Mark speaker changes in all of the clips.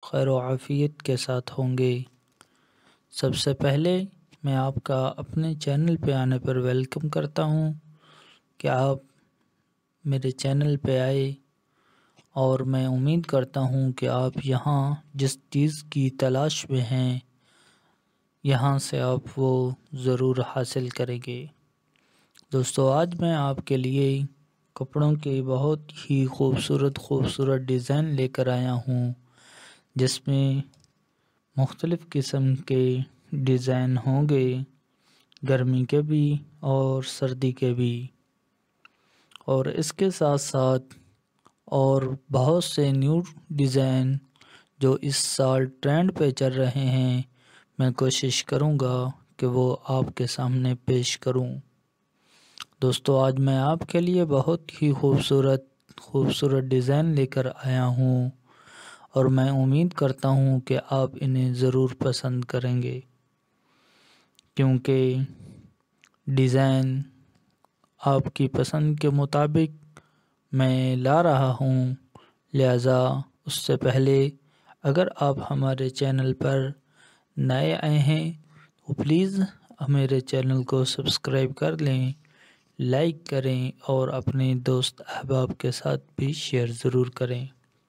Speaker 1: خیر و عافیت کے ساتھ ہوں گے۔ سب سے پہلے میں آپ کا اپنے چینل پہ آنے پر ویلکم کرتا ہوں کہ آپ میرے چینل پہ آئے، اور میں امید کرتا ہوں کہ آپ یہاں جس چیز کی تلاش میں ہیں یہاں سے آپ وہ ضرور حاصل کریں گے۔ دوستو، آج میں آپ کے لیے کپڑوں کے بہت ہی خوبصورت ڈیزائن لے کر آیا ہوں، جس میں مختلف قسم کے ڈیزائن ہوں گے، گرمی کے بھی اور سردی کے بھی، اور اس کے ساتھ ساتھ اور بہت سے نیو ڈیزائن جو اس سال ٹرینڈ پہ چل رہے ہیں، میں کوشش کروں گا کہ وہ آپ کے سامنے پیش کروں۔ دوستو، آج میں آپ کے لیے بہت ہی خوبصورت ڈیزائن لے کر آیا ہوں، اور میں امید کرتا ہوں کہ آپ انہیں ضرور پسند کریں گے، کیونکہ ڈیزائن آپ کی پسند کے مطابق میں لا رہا ہوں۔ لہٰذا اس سے پہلے اگر آپ ہمارے چینل پر نئے آئے ہیں تو پلیز میرے چینل کو سبسکرائب کر لیں، لائک کریں اور اپنے دوست احباب کے ساتھ بھی شیئر ضرور کریں۔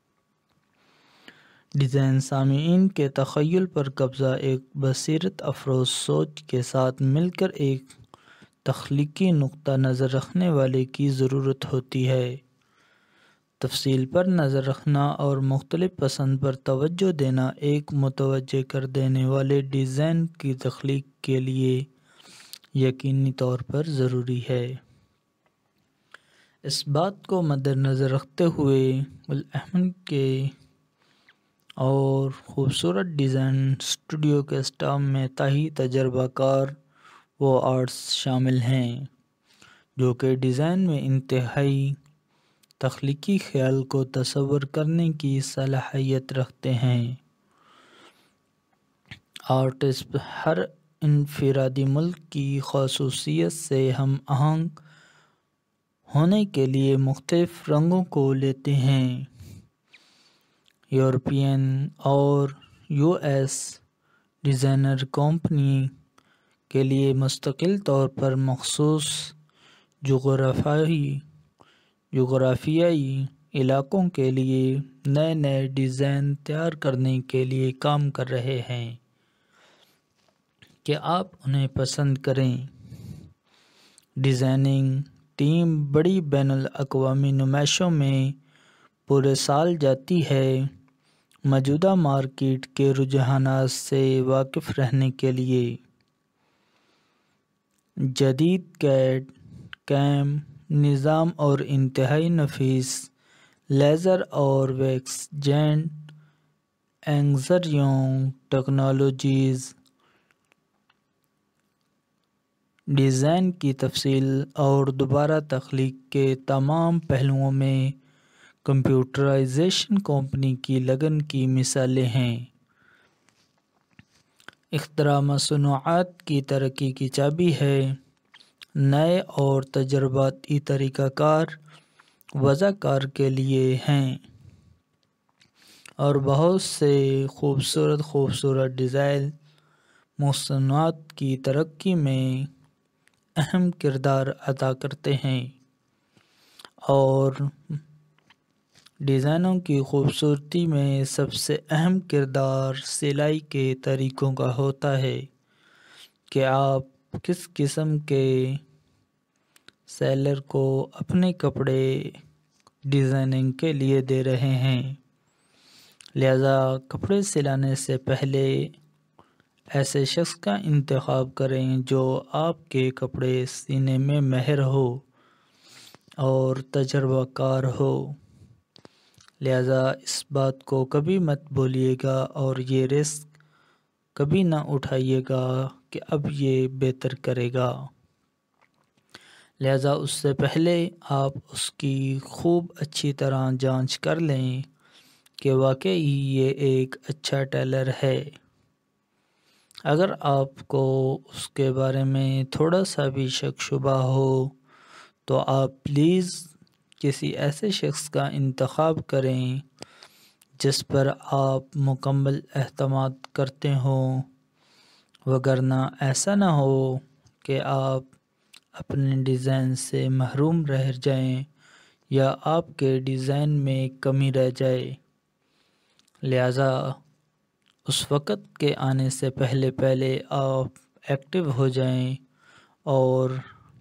Speaker 1: ڈیزائن سامعین کے تخیل پر قبضہ ایک بصیرت افروز سوچ کے ساتھ مل کر ایک تخلیقی نقطہ نظر رکھنے والے کی ضرورت ہوتی ہے۔ تفصیل پر نظر رکھنا اور مختلف پسند پر توجہ دینا ایک متوجہ کر دینے والے ڈیزائن کی تخلیق کے لیے یقینی طور پر ضروری ہے۔ اس بات کو مد نظر رکھتے ہوئے الاحمد کے اور خوبصورت ڈیزائن اسٹوڈیو کے اسٹاف میں تاہی تجربہ کار و آرٹس شامل ہیں جو کہ ڈیزائن میں انتہائی تخلیقی خیال کو تصور کرنے کی صلاحیت رکھتے ہیں۔ آرٹسٹ ہر انفرادی ملک کی خصوصیت سے ہم آہنگ ہونے کے لیے مختلف رنگوں کو لیتے ہیں۔ یورپین اور یو ایس ڈیزائنر کمپنی کے لیے مستقل طور پر مخصوص جغرافیائی علاقوں کے لیے نئے ڈیزائن تیار کرنے کے لیے کام کر رہے ہیں کہ آپ انہیں پسند کریں۔ ڈیزائننگ ٹیم بڑی بین الاقوامی نمائشوں میں پورے سال جاتی ہے۔ موجودہ مارکیٹ کے رجحانات سے واقف رہنے کے لیے جدید کیڈ کیم نظام اور انتہائی نفیس لیزر اور ویکس جینٹ انگزریوں ٹیکنالوجیز ڈیزائن کی تفصیل اور دوبارہ تخلیق کے تمام پہلوؤں میں کمپیوٹرائزیشن کمپنی کی لگن کی مثالیں ہیں۔ اختراع مصنوعات کی ترقی کی چابی ہے۔ نئے اور تجرباتی طریقہ کار وضع کار کے لیے ہیں اور بہت سے خوبصورت ڈیزائن مصنوعات کی ترقی میں اہم کردار ادا کرتے ہیں، اور ڈیزائنوں کی خوبصورتی میں سب سے اہم کردار سلائی کے طریقوں کا ہوتا ہے کہ آپ کس قسم کے سیلر کو اپنے کپڑے ڈیزائننگ کے لیے دے رہے ہیں۔ لہذا کپڑے سلانے سے پہلے ایسے شخص کا انتخاب کریں جو آپ کے کپڑے سینے میں ماہر ہو اور تجربہ کار ہو۔ لہذا اس بات کو کبھی مت بھولیے گا اور یہ رسک کبھی نہ اٹھائیے گا کہ اب یہ بہتر کرے گا۔ لہذا اس سے پہلے آپ اس کی خوب اچھی طرح جانچ کر لیں کہ واقعی یہ ایک اچھا ٹیلر ہے۔ اگر آپ کو اس کے بارے میں تھوڑا سا بھی شک شبہ ہو تو آپ پلیز کسی ایسے شخص کا انتخاب کریں جس پر آپ مکمل اعتماد کرتے ہوں، وگرنہ ایسا نہ ہو کہ آپ اپنے ڈیزائن سے محروم رہ جائیں یا آپ کے ڈیزائن میں کمی رہ جائے۔ لہٰذا اس وقت کے آنے سے پہلے آپ ایکٹیو ہو جائیں اور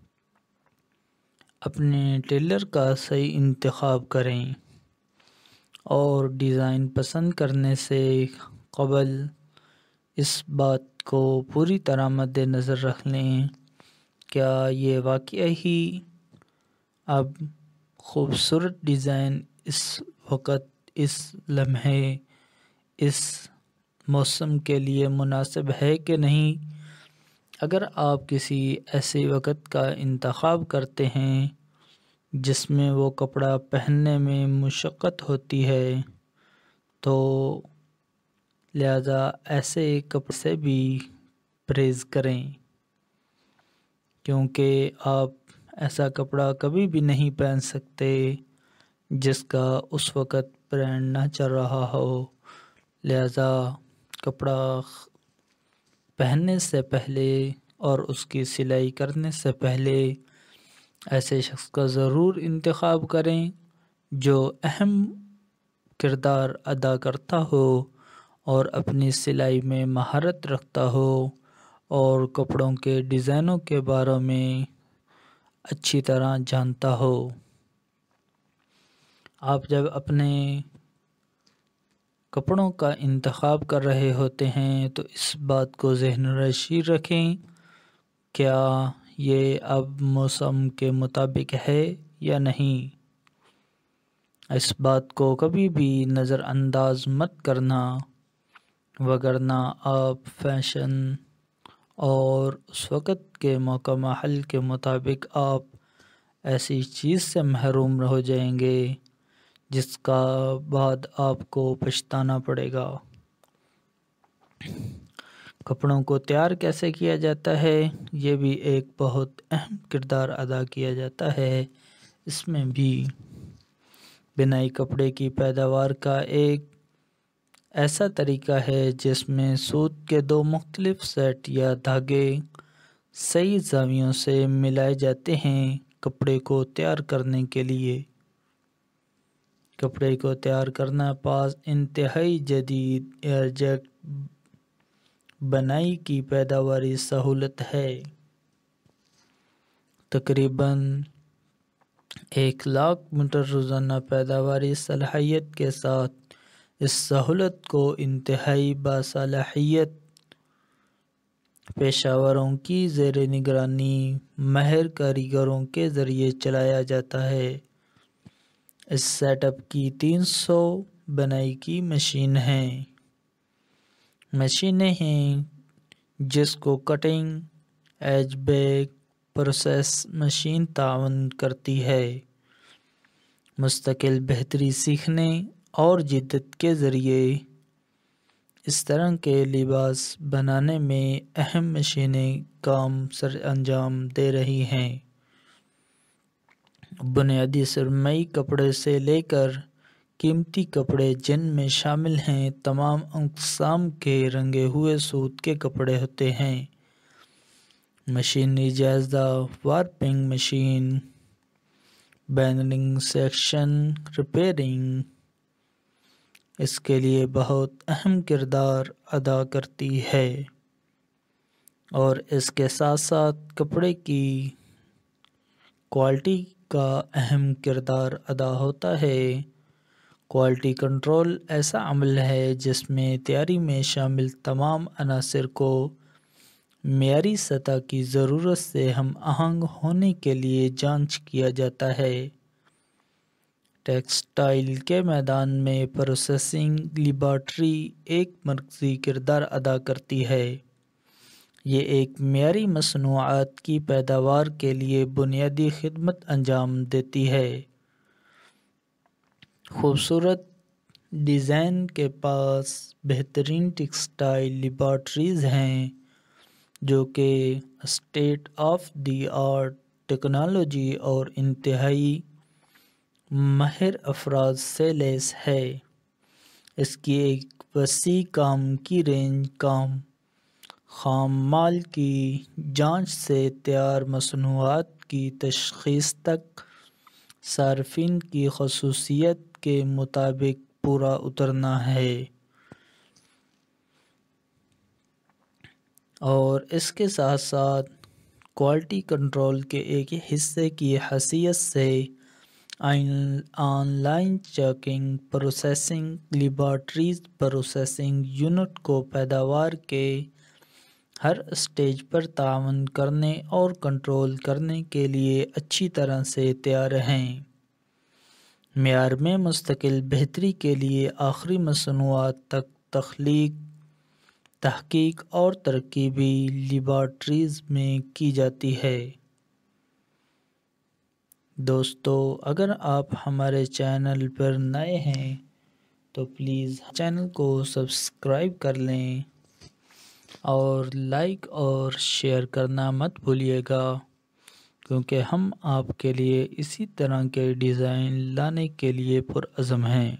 Speaker 1: اپنے ٹیلر کا صحیح انتخاب کریں، اور ڈیزائن پسند کرنے سے قبل اس بات کو پوری طرح مد نظر رکھ لیں کیا یہ واقعی ہی اب خوبصورت ڈیزائن اس وقت، اس لمحے، اس موسم کے لیے مناسب ہے کہ نہیں۔ اگر آپ کسی ایسے وقت کا انتخاب کرتے ہیں جس میں وہ کپڑا پہننے میں مشقت ہوتی ہے تو لہٰذا ایسے کپڑے سے بھی پرہیز کریں، کیونکہ آپ ایسا کپڑا کبھی بھی نہیں پہن سکتے جس کا اس وقت برانڈ نہ چل رہا ہو۔ لہٰذا کپڑا پہننے سے پہلے اور اس کی سلائی کرنے سے پہلے ایسے شخص کا ضرور انتخاب کریں جو اہم کردار ادا کرتا ہو اور اپنی سلائی میں مہارت رکھتا ہو اور کپڑوں کے ڈیزائنوں کے بارے میں اچھی طرح جانتا ہو۔ آپ جب اپنے کپڑوں کا انتخاب کر رہے ہوتے ہیں تو اس بات کو ذہن نشین رکھیں کیا یہ اب موسم کے مطابق ہے یا نہیں۔ اس بات کو کبھی بھی نظر انداز مت کرنا، وگرنہ آپ فیشن اور اس وقت کے موقع محل کے مطابق آپ ایسی چیز سے محروم ہو جائیں گے جس کا بعد آپ کو پچھتانا پڑے گا۔ کپڑوں کو تیار کیسے کیا جاتا ہے، یہ بھی ایک بہت اہم کردار ادا کیا جاتا ہے۔ اس میں بھی بنائی کپڑے کی پیداوار کا ایک ایسا طریقہ ہے جس میں سوت کے دو مختلف سیٹ یا دھاگے صحیح زاویوں سے ملائے جاتے ہیں۔ کپڑے کو تیار کرنے کے لیے کپڑے کو تیار کرنا پاس انتہائی جدید ایئرجیٹ بنائی کی پیداواری سہولت ہے۔ تقریباً 1,00,000 میٹر روزانہ پیداواری صلاحیت کے ساتھ اس سہولت کو انتہائی باصلاحیت پیشہ وروں کی زیر نگرانی ماہر کاریگروں کے ذریعے چلایا جاتا ہے۔ اس سیٹ اپ کی 300 بنائی کی مشینیں ہیں جس کو cutting edge back process machine تعاون کرتی ہے۔ مستقل بہتری سیکھنے اور جدت کے ذریعے اس طرح کے لباس بنانے میں اہم مشینیں کام سر انجام دے رہی ہیں۔ بنیادی سرمئی کپڑے سے لے کر قیمتی کپڑے جن میں شامل ہیں تمام اقسام کے رنگے ہوئے سوت کے کپڑے ہوتے ہیں۔ مشینری جائزہ، warping machine, bending, section repairing اس کے لیے بہت اہم کردار ادا کرتی ہے، اور اس کے ساتھ ساتھ کپڑے کی کوالٹی کا اہم کردار ادا ہوتا ہے۔ کوالٹی کنٹرول ایسا عمل ہے جس میں تیاری میں شامل تمام عناصر کو معیاری سطح کی ضرورت سے ہم آہنگ ہونے کے لیے جانچ کیا جاتا ہے۔ ٹیکسٹائل کے میدان میں پروسیسنگ لیبارٹری ایک مرکزی کردار ادا کرتی ہے۔ یہ ایک معیاری مصنوعات کی پیداوار کے لیے بنیادی خدمت انجام دیتی ہے۔ خوبصورت ڈیزائن کے پاس بہترین ٹیکسٹائل لیبارٹریز ہیں جو کہ state of the art technology اور انتہائی ماہر افراد سے لیس ہے۔ اس کی ایک وسیع کام کی رینج خام مال کی جانچ سے تیار مصنوعات کی تشخیص تک صارفین کی خصوصیت کے مطابق پورا اترنا ہے، اور اس کے ساتھ ساتھ کوالٹی کنٹرول کے ایک حصے کی حیثیت سے online checking processing laboratories processing unit کو پیداوار کے ہر اسٹیج پر تعاون کرنے اور کنٹرول کرنے کے لیے اچھی طرح سے تیار ہیں۔ معیار میں مستقل بہتری کے لیے آخری مصنوعات تک تحقیق اور ترقی بھی لیبارٹریز میں کی جاتی ہے۔ دوستو، اگر آپ ہمارے چینل پر نئے ہیں تو پلیز چینل کو سبسکرائب کر لیں اور لائک اور شیئر کرنا مت بھولیے گا، کیونکہ ہم آپ کے لیے اسی طرح کے ڈیزائن لانے کے لیے پرعزم ہیں۔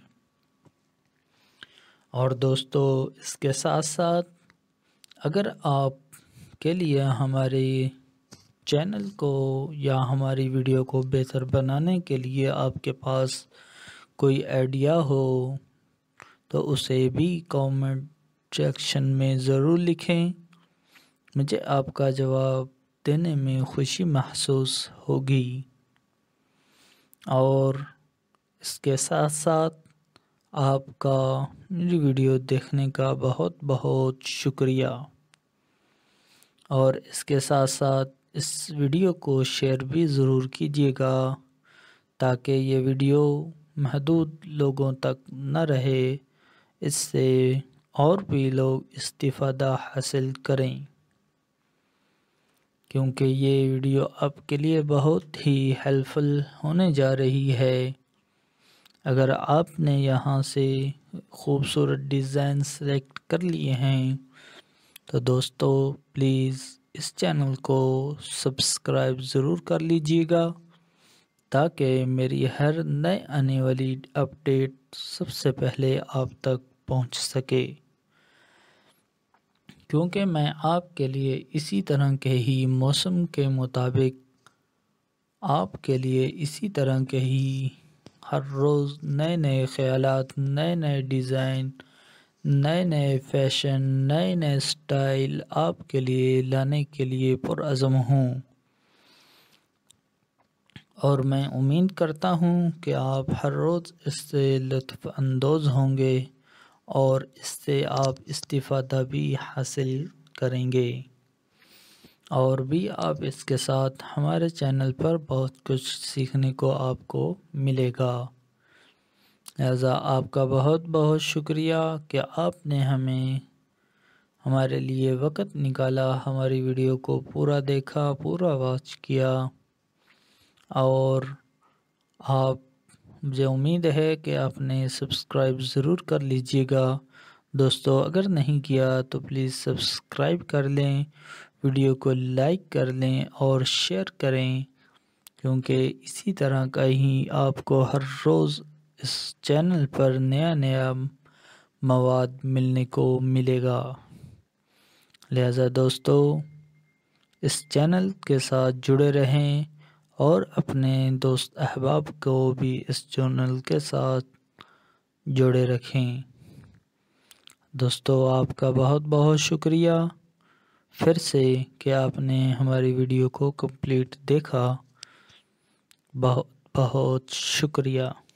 Speaker 1: اور دوستو، اس کے ساتھ ساتھ اگر آپ کے لیے ہمارے چینل کو یا ہماری ویڈیو کو بہتر بنانے کے لیے آپ کے پاس کوئی آئیڈیا ہو تو اسے بھی کامنٹ سیکشن میں ضرور لکھیں، مجھے آپ کا جواب دینے میں خوشی محسوس ہوگی۔ اور اس کے ساتھ ساتھ آپ کا میری ویڈیو دیکھنے کا بہت بہت شکریہ، اور اس کے ساتھ ساتھ اس ویڈیو کو شیئر بھی ضرور کیجیے گا تاکہ یہ ویڈیو محدود لوگوں تک نہ رہے، اس سے اور بھی لوگ استفادہ حاصل کریں، کیونکہ یہ ویڈیو آپ کے لیے بہت ہی ہیلپ فل ہونے جا رہی ہے۔ اگر آپ نے یہاں سے خوبصورت ڈیزائن سلیکٹ کر لیے ہیں تو دوستو پلیز اس چینل کو سبسکرائب ضرور کر لیجیے گا تاکہ میری ہر نئے آنے والی اپڈیٹ سب سے پہلے آپ تک پہنچ سکے، کیونکہ میں آپ کے لیے اسی طرح کے ہی موسم کے مطابق آپ کے لیے اسی طرح کے ہی ہر روز نئے نئے خیالات، نئے نئے ڈیزائن، نئے نئے فیشن، نئے نئے سٹائل آپ کے لیے لانے کے لیے پرعزم ہوں، اور میں امید کرتا ہوں کہ آپ ہر روز اس سے لطف اندوز ہوں گے اور اس سے آپ استفادہ بھی حاصل کریں گے، اور بھی آپ اس کے ساتھ ہمارے چینل پر بہت کچھ سیکھنے کو آپ کو ملے گا۔ لہذا آپ کا بہت بہت شکریہ کہ آپ نے ہمارے لیے وقت نکالا، ہماری ویڈیو کو پورا دیکھا، پورا واچ کیا، اور مجھے امید ہے کہ آپ نے سبسکرائب ضرور کر لیجیے گا۔ دوستو، اگر نہیں کیا تو پلیز سبسکرائب کر لیں، ویڈیو کو لائک کر لیں اور شیئر کریں، کیونکہ اسی طرح کا ہی آپ کو ہر روز اس چینل پر نیا نیا مواد ملنے کو ملے گا۔ لہذا دوستو، اس چینل کے ساتھ جڑے رہیں اور اپنے دوست احباب کو بھی اس چینل کے ساتھ جوڑے رکھیں۔ دوستو، آپ کا بہت بہت شکریہ پھر سے کہ آپ نے ہماری ویڈیو کو کمپلیٹ دیکھا، بہت بہت شکریہ۔